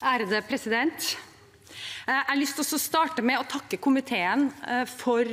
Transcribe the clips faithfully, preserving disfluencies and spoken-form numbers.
Ærede president. Jeg har lyst til å starte med å takke komiteen for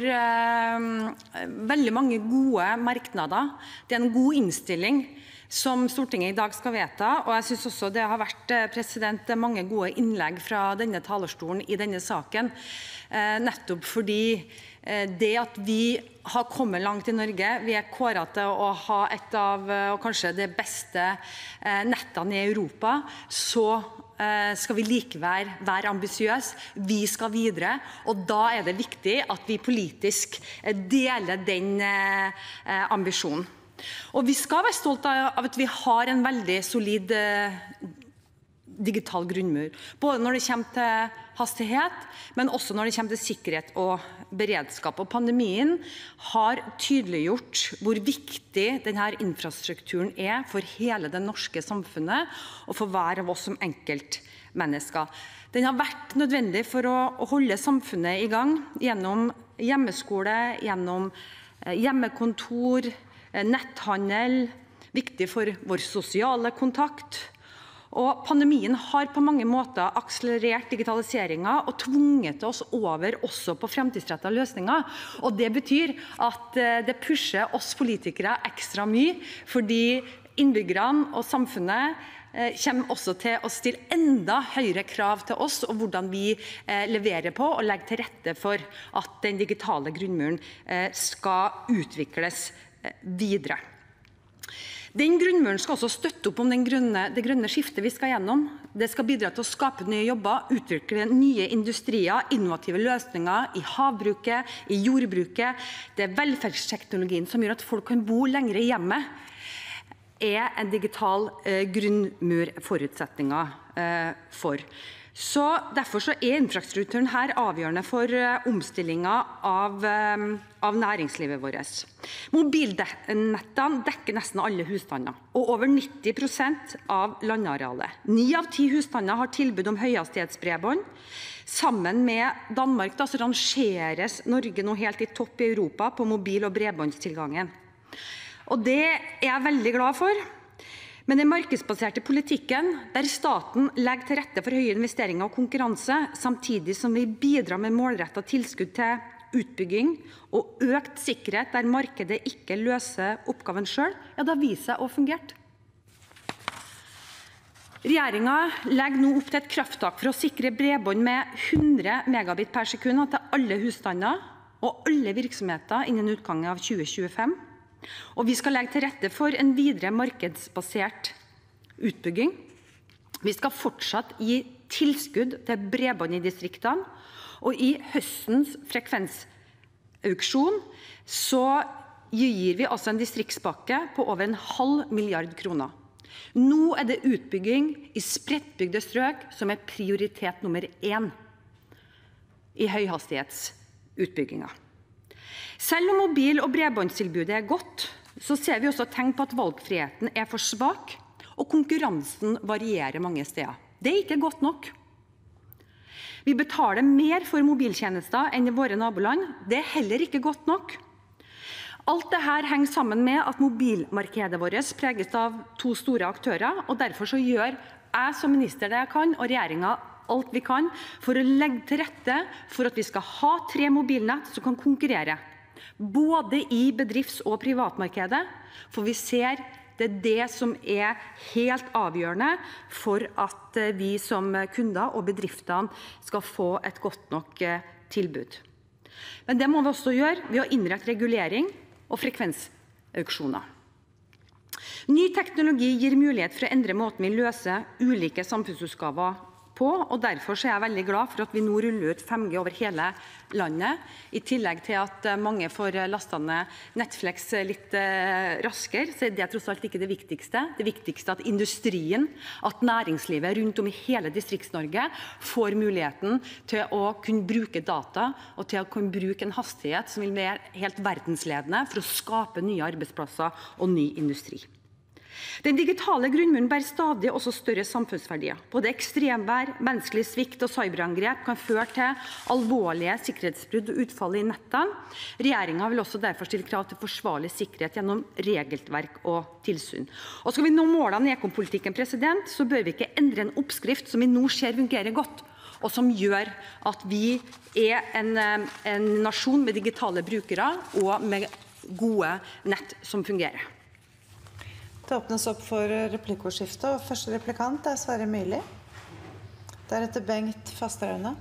veldig mange gode merknader. Det er en god innstilling som Stortinget i dag skal vedta, og jeg synes også det har vært president, mange gode innlegg fra denne talerstolen i denne saken, nettopp fordi det at vi har kommet langt i Norge, vi er kåret til å ha et av og kanskje det beste nettene i Europa, så skal vi likevel være ambisiøse, vi skal videre, og da er det viktig at vi politisk deler den ambisjonen. Og vi skal være stolte av at vi har en veldig solid digital grunnmur, både når det kommer til hastighet, men også når det kommer til sikkerhet og beredskap. Og pandemien har tydeliggjort hvor viktig denne infrastrukturen er for hele det norske samfunnet og for hver av oss som enkeltmennesker. Den har vært nødvendig for å holde samfunnet i gang gjennom hjemmeskole, gjennom hjemmekontor, netthandel, viktig for vår sosiale kontakt. Og pandemien har på mange måter akselerert digitaliseringen og tvunget oss over også på fremtidsrettede løsninger. Og det betyr at det pusher oss politikere ekstra mye, fordi innbyggerne og samfunnet kommer også til å stille enda høyere krav til oss og hvordan vi leverer på og legger til rette for at den digitale grunnmuren skal utvikles videre. Den grunnmuren skal også støtte opp om den grønne, det grønne skiftet vi skal gjennom. Det skal bidra til å skape nye jobber, utvikle nye industrier, innovative løsninger i havbruket, i jordbruket. Det er velferdsteknologien som gjør at folk kan bo lenger i hjemmet, er en digital eh, grunnmur forutsetninger eh, for. Så derfor så er infrastrukturen her avgjørende for eh, omstillingen av, eh, av næringslivet vårt. Mobilnettene dekker nesten alle husstander, og over nitti prosent av landarealet. Ni av ti husstander har tilbud om høyhastighetsbredbånd. Sammen med Danmark da, så rangeres Norge nå helt i topp i Europa på mobil- og bredbåndstilgangen. Og det er jeg veldig glad for. Men den markedsbaserte politikken, der staten legger til rette for høye investeringer og konkurranse, samtidig som vi bidrar med målrettet tilskudd til utbygging og økt sikkerhet der markedet ikke løser oppgaven selv, ja, da viser seg å fungere. Regjeringen legger nå opp til et krafttak for å sikre bredbånd med hundre megabit per sekund til alle husstander og alle virksomheter innen utgangen av tjue tjuefem. Og vi skal legge til rette for en videre markedsbasert utbygging. Vi skal fortsatt gi tilskudd til bredbånd i distriktene, og i høstens frekvensauksjon så gir vi altså en distriktspakke på over en halv milliard kroner. Nå er det utbygging i spredtbygde strøk som er prioritet nummer én i høyhastighetsutbyggingen. Selv om mobil- og bredbåndstilbudet er godt, så ser vi også tegn på at valgfriheten er for svak, og konkurransen varierer mange steder. Det er ikke godt nok. Vi betaler mer for mobiltjenester enn i våre naboland. Det er heller ikke godt nok. Alt dette henger sammen med at mobilmarkedet vårt preges av to store aktører, og derfor så gjør jeg som minister det jeg kan, og regjeringen alt vi kan, for å legge til rette for at vi skal ha tre mobilnett som kan konkurrere, både i bedrifts- og privatmarkedet, for vi ser det er det som er helt avgjørende for at vi som kunder og bedriftene skal få et godt nok tilbud. Men det må vi også gjøre ved å innrette regulering og frekvensauksjoner. Ny teknologi gir mulighet for å endre måten vi løser ulike samfunnsoppgaver på, og derfor er jeg veldig glad for at vi nå ruller ut fem G over hele landet, i tillegg til at mange får lastet ned Netflix litt raskere, så er det tross alt ikke det viktigste. Det viktigste er at industrien, at næringslivet rundt om i hele Distrikts-Norge får muligheten til å kunne bruke data og til å kunne bruke en hastighet som vil være helt verdensledende for å skape nye arbeidsplasser og ny industri. Den digitale grunnmuren bærer stadig også større samfunnsverdier. Både ekstremvær, menneskelig svikt og cyberangrep kan føre til alvorlige sikkerhetsbrudd og utfall i nettene. Regjeringen vil også derfor stille krav til forsvarlig sikkerhet gjennom regelverk og tilsyn. Og skal vi nå målene i ekompolitikken, president, så bør vi ikke endre en oppskrift som vi nå ser fungerer godt, og som gjør at vi er en, en nasjon med digitale brukere og med gode nett som fungerer. Det åpnes opp for replikkordskifte, og første replikant er Sverre Myrli. Deretter Bengt Fasteraune.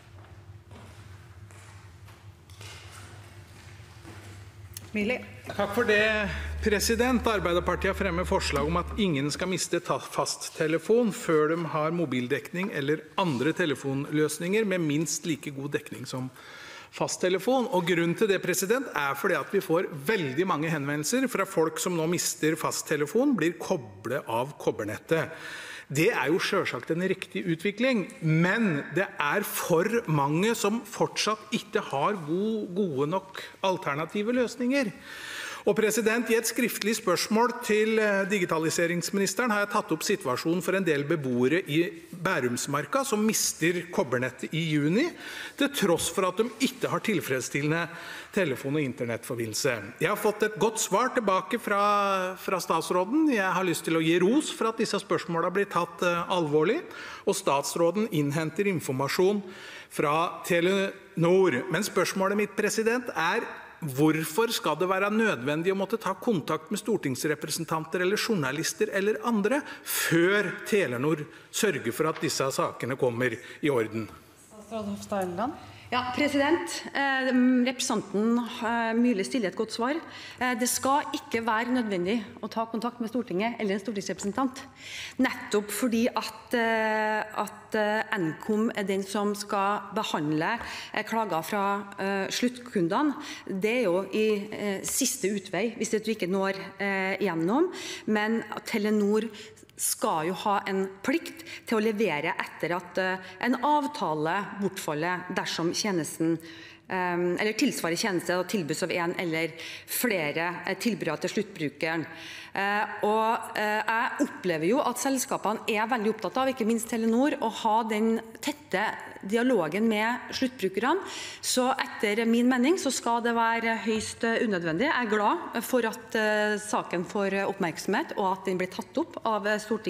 Myrli. Takk for det, president. Arbeiderpartiet har fremmet forslag om at ingen skal miste fasttelefon før de har mobildekning eller andre telefonløsninger med minst like god dekning som fasttelefon. Og grunnen til det, president, er fordi at vi får veldig mange henvendelser fra folk som nå mister fasttelefon, blir koblet av kobbernettet. Det er jo selvsagt en riktig utvikling, men det er for mange som fortsatt ikke har gode, gode nok alternative løsninger. Og president, I et skriftlig spørsmål til digitaliseringsministeren har jeg tatt opp situasjonen for en del beboere i Bærumsmarka som mister kobbernettet i juni, til tross for at de ikke har tilfredsstillende telefon- og internettforbindelse. Jeg har fått et godt svar tilbake fra, fra statsråden. Jeg har lyst til å gi ros for at disse spørsmålene blir tatt uh, alvorlig, og statsråden innhenter informasjon fra Telenor. Men spørsmålet mitt, president, er: hvorfor skal det være nødvendig å måtte ta kontakt med stortingsrepresentanter eller journalister eller andre før Telenor sørger for at disse sakene kommer i orden? Statsråd Hofstad Helleland. Ja, president. Eh, representanten eh, Myrli stiller et godt svar. Eh, det skal ikke være nødvendig å ta kontakt med Stortinget eller en stortingsrepresentant. Nettopp fordi at, eh, at eh, Nkom er den som skal behandle eh, klager fra eh, sluttkundene. Det er jo i eh, siste utvei hvis du ikke når eh, igjennom, men Telenor skal jo ha en plikt til å levere etter at uh, en avtale bortfaller dersom tjenesten um, eller tilsvarer tjeneste og tilbys av en eller flere uh, tilbydere til sluttbrukeren. Uh, og uh, jeg opplever jo at selskapene er veldig opptatt av, ikke minst Telenor, å ha den tette dialogen med sluttbrukerne. Så etter min mening så skal det være høyst unødvendig. Jeg er glad for at uh, saken får oppmerksomhet, og at den blir tatt opp av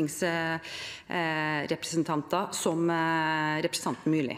stortingsrepresentanter uh, som uh, representanten Myrli.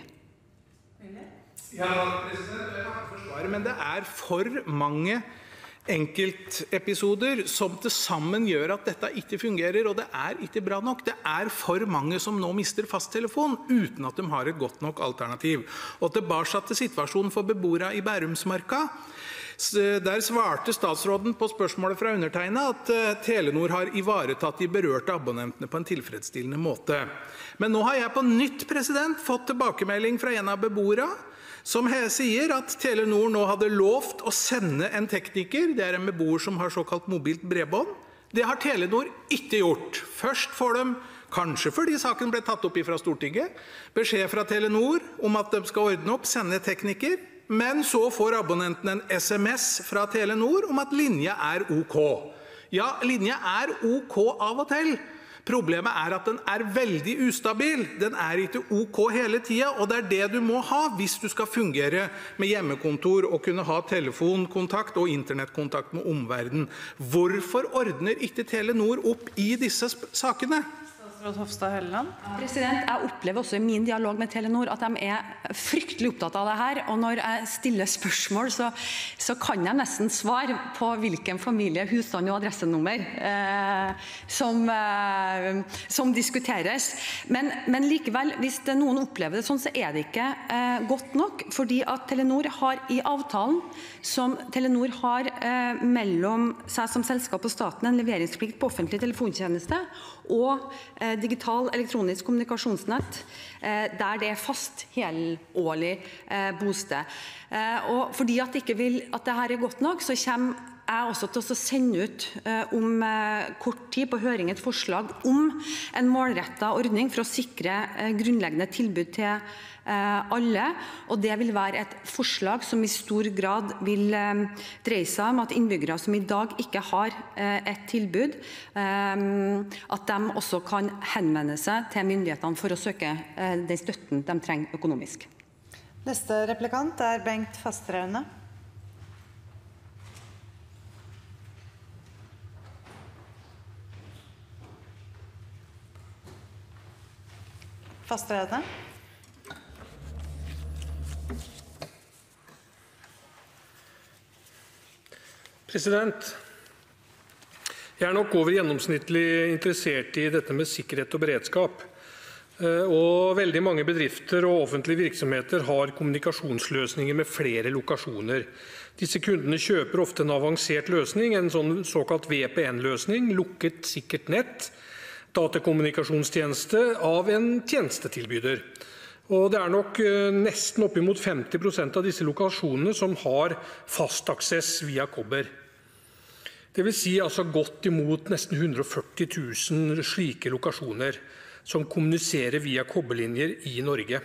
Ja, president, jeg takker for svaret, men det er for mange enkeltepisoder som til sammen gjør at dette ikke fungerer, og det er ikke bra nok. Det er for mange som nå mister fasttelefon uten at de har et godt nok alternativ. Og tilbake til situasjonen for beboere i Bærumsmarka. Der svarte statsråden på spørsmålet fra undertegnet at Telenor har ivaretatt de berørte abonnentene på en tilfredsstillende måte. Men nå har jeg på nytt, president, fått tilbakemelding fra en av beboere som sier at Telenor nå hadde lovt å sende en tekniker. Det er en beboer som har såkalt mobilt bredbånd. Det har Telenor ikke gjort. Først får de, kanskje fordi saken ble tatt opp fra Stortinget, beskjed fra Telenor om at de skal ordne opp, sende tekniker, men så får abonnenten en sms fra Telenor om at linja er ok. Ja, linja er ok av og til. Problemet er at den er veldig ustabil. Den er ikke ok hele tiden, og det er det du må ha hvis du skal fungere med hjemmekontor og kunne ha telefonkontakt og internettkontakt med omverdenen. Hvorfor ordner ikke Telenor opp i disse sakene? Statsråd Hofstad Helleland. President, jeg opplever også i min dialog med Telenor at de er fryktelig opptatt av det her, og når jeg stiller spørsmål, så, så kan jeg nesten svare på hvilken familie, husstand og adressenummer eh, som, eh, som diskuteres. Men, men likevel, hvis det noen opplever det sånn, så er det ikke eh, godt nok, fordi at Telenor har i avtalen som Telenor har eh, mellom seg som selskap og staten en leveringsplikt på offentlig telefontjeneste og eh, digital elektronisk kommunikasjonsnett, eh, der det er fast helårlig eh, bosted. Eh, og fordi at det ikke vil at det her er godt nok, så kommer jeg også til å sende ut om kort tid på høring et forslag om en målrettet ordning for å sikre grunnleggende tilbud til alle, og det vil være et forslag som i stor grad vil dreie seg om at innbyggere som i dag ikke har et tilbud, at de også kan henvende seg til myndighetene for å søke den støtten de trenger økonomisk. Neste replikant er Bengt Fasteraune. Fasteraune. President, jeg er nok over gjennomsnittlig interessert i dette med sikkerhet og beredskap. Og veldig mange bedrifter og offentlige virksomheter har kommunikasjonsløsninger med flere lokasjoner. Disse kundene kjøper ofte en avansert løsning, en sånn såkalt V P N-løsning, lukket sikkert nett, datakommunikasjonstjeneste av en tjenestetilbyder. Og det er nok nesten opp imot femti prosent av disse lokasjonene som har fast aksess via kobber. Det vil si altså godt imot nesten hundre og førti tusen slike lokasjoner som kommuniserer via kobberlinjer i Norge.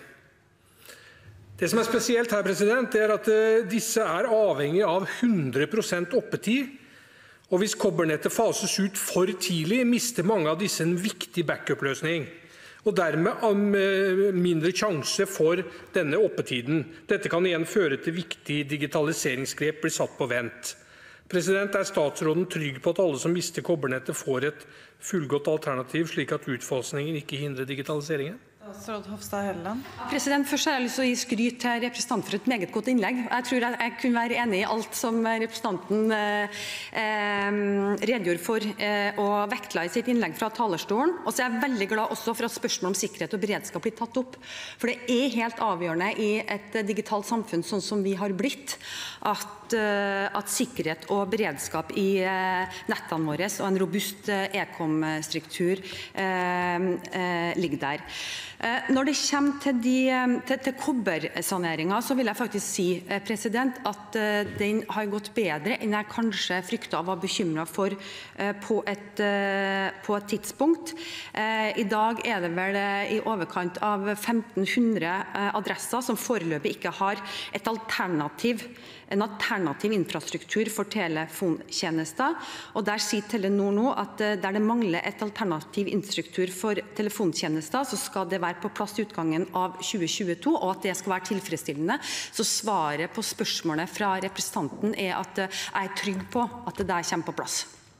Det som er spesielt her, president, er at disse er avhengig av hundre prosent oppetid, og hvis kobbernettet fases ut for tidlig, mister mange av disse en viktig backup-løsning, og dermed mindre sjanse for denne oppetiden. Dette kan igjen føre til viktig digitaliseringsgrep blir satt på vent. President, er statsråden trygg på at alle som mister kobbernettet får et fullgodt alternativ, slik at utfasningen ikke hindrer digitaliseringen? Statsråd Hofstad Helleland. President, først har jeg lyst til å gi skryt til representanten for et meget godt innlegg. Jeg tror jeg, jeg kunne være enig i alt som representanten eh, redegjorde for eh, og vektla i sitt innlegg fra talerstolen. Og så er jeg veldig glad også for at spørsmål om sikkerhet og beredskap blir tatt opp. For det er helt avgjørende i et digitalt samfunn sånn som vi har blitt, at, eh, at sikkerhet og beredskap i eh, nettene våre og en robust eh, e-kom-struktur eh, eh, ligger der. Når det kommer til, de, til, til kobbersaneringen, så vil jeg faktisk si president, at den har gått bedre enn jeg kanskje fryktet og var bekymret for på et, på et tidspunkt. I dag er det vel i overkant av femten hundre adresser som foreløpig ikke har et alternativ en alternativ infrastruktur for telefontjenester, og der sier Telenor nå at der det mangler et alternativ infrastruktur for telefontjenester, så skal det være på plass i utgangen av tjue tjueto, og at det skal være tilfredsstillende. Så svaret på spørsmålet fra representanten er at jeg er trygg på at det der kommer på plass.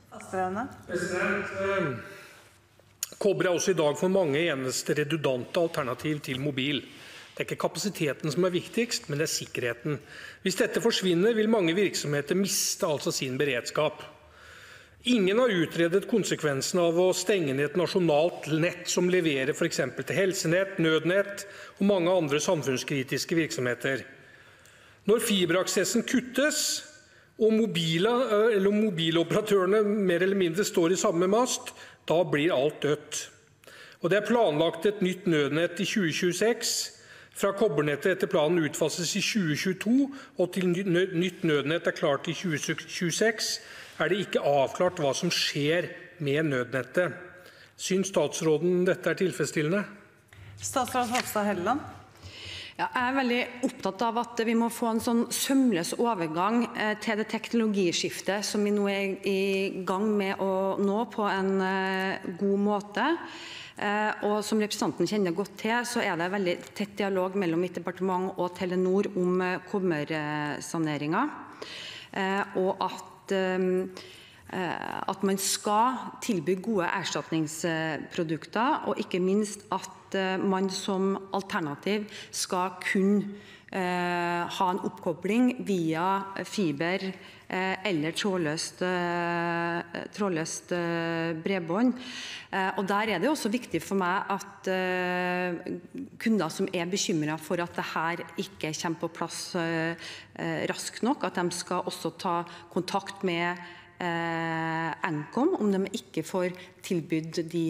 President, kobber er også i dag for mange eneste redundante alternativ til mobil. Det er ikke kapasiteten som er viktigst, men det er sikkerheten. Hvis dette forsvinner, vil mange virksomheter miste altså sin beredskap. Ingen har utredet konsekvensen av å stenge ned et nasjonalt nett som leverer for eksempel til helsenett, nødnett og mange andre samfunnskritiske virksomheter. Når fiberaksessen kuttes, og mobile, eller mobiloperatørene mer eller mindre står i samme mast, da blir alt dødt. Og det er planlagt et nytt nødnett i tjue tjueseks. Fra kobbernettet etter planen utfases i tjue tjueto, og til nytt nødnett er klart i tjue tjueseks, er det ikke avklart hva som skjer med nødnettet. Synes statsråden dette er tilfredsstillende? Statsråd Hofstad Helleland. Ja, jeg er veldig opptatt av at vi må få en sånn sømløs overgang eh, til det teknologiskiftet som vi nå er i gang med å nå på en eh, god måte. Eh, og som representanten kjenner godt til, så er det veldig tett dialog mellom mitt departement og Telenor om eh, kobbersaneringen, eh, og at eh, at man skal tilby gode erstatningsprodukter, og ikke minst at man som alternativ skal kunne eh, ha en oppkobling via fiber eh, eller trådløst, eh, trådløst eh, bredbånd. Eh, og der er det også viktig for meg at eh, kunder som er bekymret for at dette ikke kommer på plass eh, raskt nok, at de skal også ta kontakt med Eh, Nkom om de ikke får tilbydd de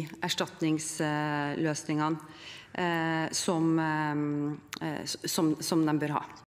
erstatningsløsningene eh, som, eh, som, som de bør ha.